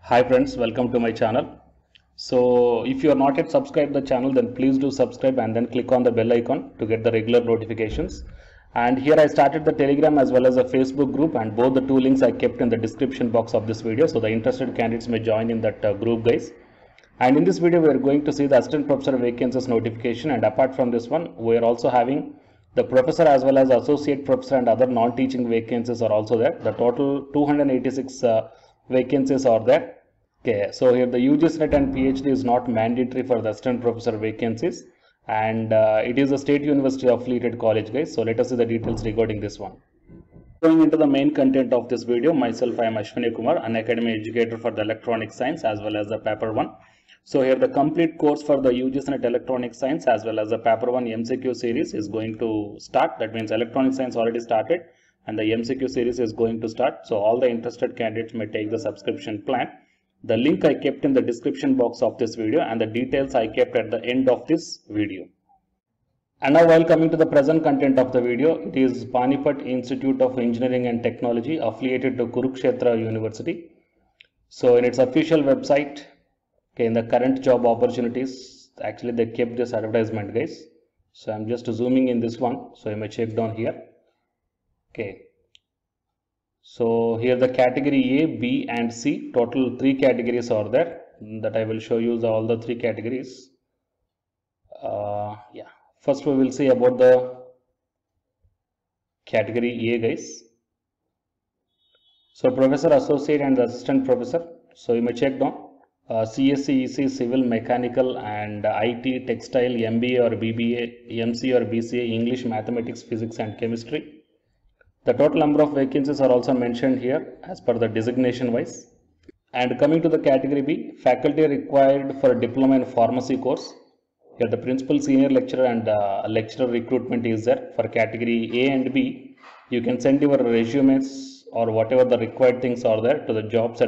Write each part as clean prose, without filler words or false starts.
Hi friends, welcome to my channel. So if you are not yet subscribed the channel, then please do subscribe and then click on the bell icon to get the regular notifications. And here I started the Telegram as well as a Facebook group, and both the two links I kept in the description box of this video, so the interested candidates may join in that group, guys. And in this video we are going to see the assistant professor vacancies notification, and apart from this one we are also having the professor as well as associate professor and other non-teaching vacancies are also there. The total 286 vacancies are there. Okay, so here the UGC NET and PhD is not mandatory for the assistant professor vacancies, and it is a state university affiliated college, guys. So let us see the details regarding this one. Going into the main content of this video, myself I am Ashwani Kumar, an academy educator for the electronic science as well as the paper 1. So here the complete course for the UGC NET electronic science as well as the paper 1 MCQ series is going to start. That means electronic science already started and the MCQ series is going to start. So all the interested candidates may take the subscription plan. The link I kept in the description box of this video, and the details I kept at the end of this video. And now while coming to the present content of the video, it is Panipat Institute of Engineering and Technology affiliated to Kurukshetra University. So in its official website, okay, in the current job opportunities, actually they kept this advertisement, guys. So I'm just zooming in this one, so you may check down here. Okay. So here the category A, B and C, total 3 categories are there that I will show you all the 3 categories. First we will see about the category A, guys. So professor, associate and assistant professor. So you may check down CSC, EC, civil, mechanical and IT, textile, MBA or BBA, MC or BCA, English, mathematics, physics and chemistry. The total number of vacancies are also mentioned here as per the designation wise. And coming to the category B, faculty required for a diploma in pharmacy course. Here the principal, senior lecturer and lecturer recruitment is there. For category A and B, you can send your resumes or whatever the required things are there to the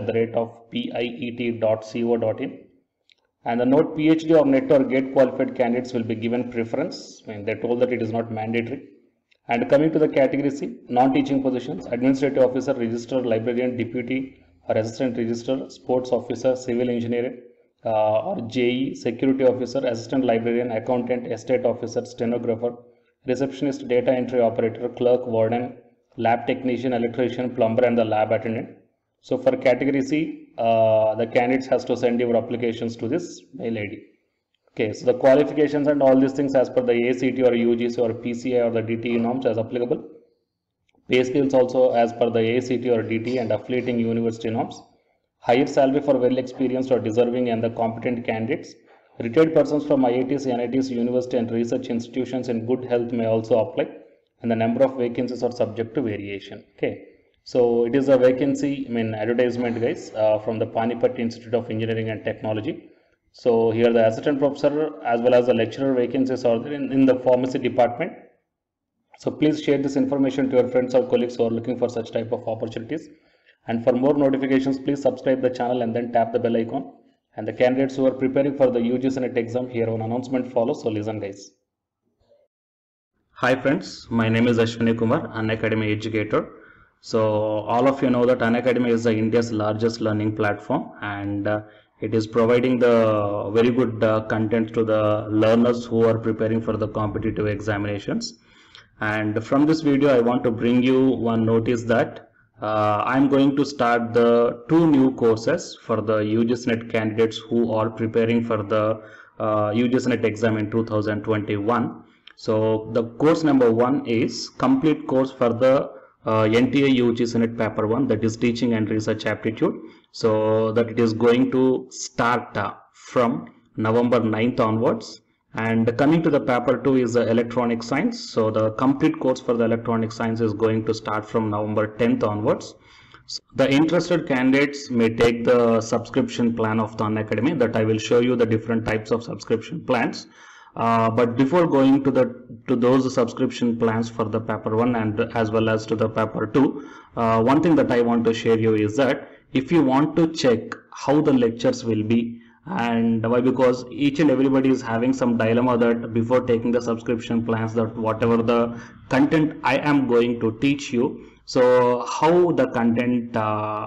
jobs@piet.co.in. And the note PhD or NET or GATE qualified candidates will be given preference. I mean, they told that it is not mandatory. And coming to the category C, non-teaching positions, administrative officer, registrar, librarian, deputy or assistant registrar, sports officer, civil engineer or JE, security officer, assistant librarian, accountant, estate officer, stenographer, receptionist, data entry operator, clerk, warden, lab technician, electrician, plumber and the lab attendant. So for category C, the candidates has to send your applications to this mail ID. Okay, so the qualifications and all these things as per the ACT or UGC or PCI or the DTE norms as applicable. Pay scales also as per the ACT or DTE and affiliating university norms. Higher salary for well experienced or deserving and the competent candidates. Retired persons from IITs, NITs, university and research institutions in good health may also apply. And the number of vacancies are subject to variation. Okay, so it is a vacancy, advertisement, guys, from the Panipat Institute of Engineering and Technology. So here the assistant professor as well as the lecturer vacancies are there in the pharmacy department. So please share this information to your friends or colleagues who are looking for such type of opportunities. And for more notifications, please subscribe the channel and then tap the bell icon. And the candidates who are preparing for the UGC NET exam, here an announcement follows. So listen, guys. Hi friends, my name is Ashwani Kumar, an academy educator. So all of you know that Unacademy is India's largest learning platform, and it is providing the very good content to the learners who are preparing for the competitive examinations. And from this video I want to bring you one notice that I'm going to start the 2 new courses for the UGC NET candidates who are preparing for the UGC NET exam in 2021. So the course number 1 is complete course for the NTA UGC NET paper 1, that is teaching and research aptitude. So that it is going to start from November 9th onwards. And coming to the paper 2 is the electronic science. So the complete course for the electronic science is going to start from November 10th onwards. So the interested candidates may take the subscription plan of the Unacademy, that I will show you the different types of subscription plans. But before going to those subscription plans for the paper 1 and as well as to the paper 2, one thing that I want to share you is that if you want to check how the lectures will be, and why, because each and everybody is having some dilemma that before taking the subscription plans, that whatever the content I am going to teach you, so how the content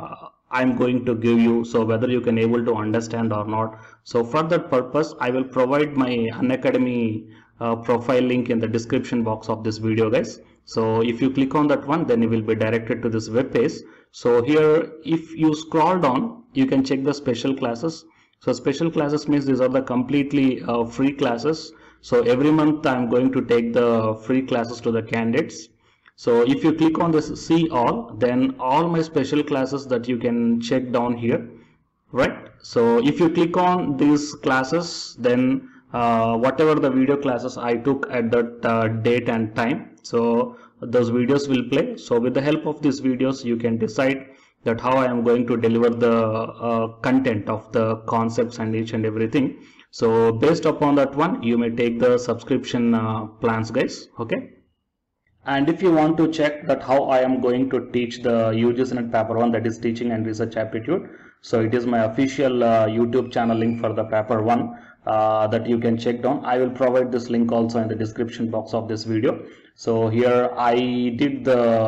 I'm going to give you, so whether you can able to understand or not. So for that purpose, I will provide my Unacademy profile link in the description box of this video, guys. So if you click on that one, then you will be directed to this web page. So here, if you scroll down, you can check the special classes. So special classes means these are the completely free classes. So every month I'm going to take the free classes to the candidates. So if you click on this see all, then all my special classes that you can check down here, right? So if you click on these classes, then whatever the video classes I took at that date and time, so those videos will play. So with the help of these videos, you can decide that how I am going to deliver the content of the concepts and each and everything. So based upon that one, you may take the subscription plans, guys. Okay. And if you want to check that how I am going to teach the UGC NET paper 1, that is teaching and research aptitude, so it is my official YouTube channel link for the paper 1 that you can check down. I will provide this link also in the description box of this video. So here I did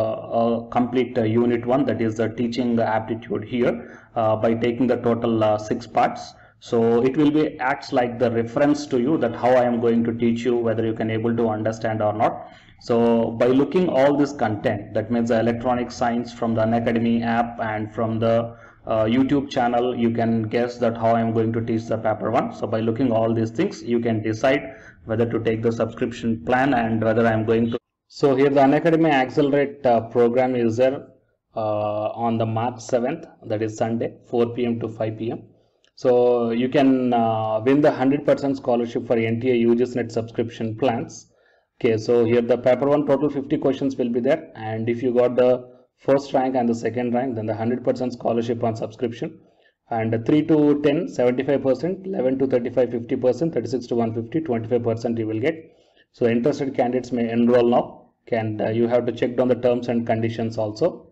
the complete unit 1, that is the teaching aptitude here by taking the total 6 parts. So it will be acts like the reference to you that how I am going to teach you, whether you can able to understand or not. So by looking all this content, that means the electronic science from the Unacademy app and from the YouTube channel, you can guess that how I am going to teach the paper 1. So by looking all these things, you can decide whether to take the subscription plan and whether I am going to. So here the Unacademy Accelerate program is there on the March 7th, that is Sunday, 4 p.m. to 5 p.m. So you can win the 100% scholarship for NTA UGC NET subscription plans. Okay, so here the paper 1 total 50 questions will be there, and if you got the first rank and the second rank, then the 100% scholarship on subscription, and 3 to 10 75%, 11 to 35 50%, 36 to 150 25% you will get. So interested candidates may enroll now, and you have to check down the terms and conditions also.